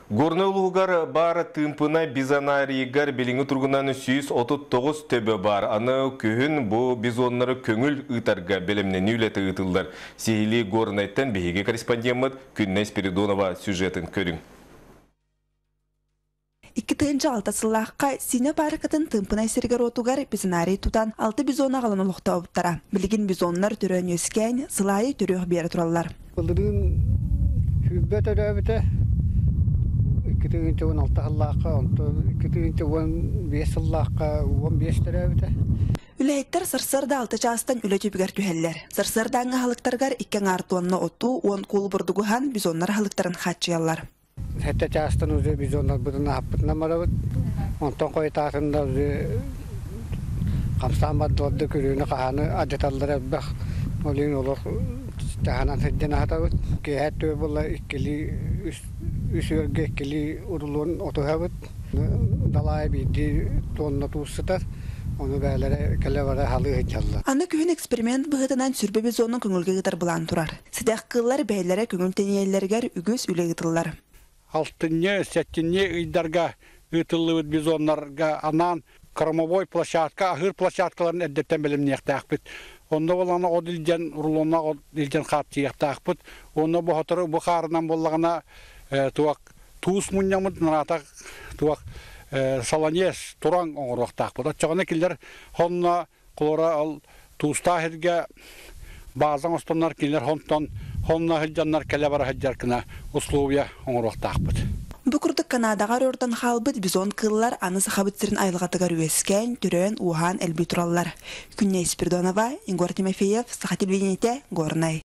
Горнолугар бар тымпына бизанарийгар билиңи тургунан 139 төбө бар. Аны күхін бу бизоннары көңүл ытарга белемнен үйлеті ытылдар. Сихили горнайттан бейге корреспондент Күннай Спиридонова сюжетін көрің. 2006 Сине паркатын тымпына сергер отугар бизанарий тутан 6 бизона қалан олықта оптара. Билигин бизоннар түрөн өскен, сылайы түрөк бері туралар. 2016 жыллаққа, 2015 жыллаққа, 15 төрәбіті. Үләйттер сырсырда 6 частан үләті бүгер түхеллер. Сырсырдаңы халықтарғар 2 артуанны оту, 10 кол бұрдығыған бизонлар халықтарын қатшыялар. Хәтті частан өзі бизонлар бұдына аппытына марабыд. Онтан қойтатында өзі қамсан бадыларды көріні қағаны адеталдар әббәқ. Олин олық тағанан сәдден атабыд. Кейәт төй бұла үсөрге кели урулун отуһабыт далай биди тонна туссытар оны бәләре келе бара халы хичалла. Аны күн эксперимент быһытынан сүрбе бизонның көңүлгө гытар булан турар. Сидәк кыллар бәйләре көңүл тенелләргә үгүс үле гытыллар. Алтынне, сәттинне ыйдарга ытыллыбыт бизоннарга анан кормовой площадка, ахыр площадкаларын әддеттен белемнектәкбит. Онда болана одилден урулуна одилден хаттыяктакбит. Онда бу хатыры бу харынан боллагына туак туус муньямыт наратак туак саланес туран оңоруктак буда чагына киллер хонна колора ал тууста херге базан остоннар киллер хонтон хонна хылжаннар келе бара хаджаркына условия оңоруктак бут. Бу курдук Канадага рордан халбыт бизон кыллар аны сахабытсырын айлыгатыгар үескен түрөн ухан элби тураллар. Күнней Спиридонова, Игорь Тимофеев, Саха телевидениете, Горнай.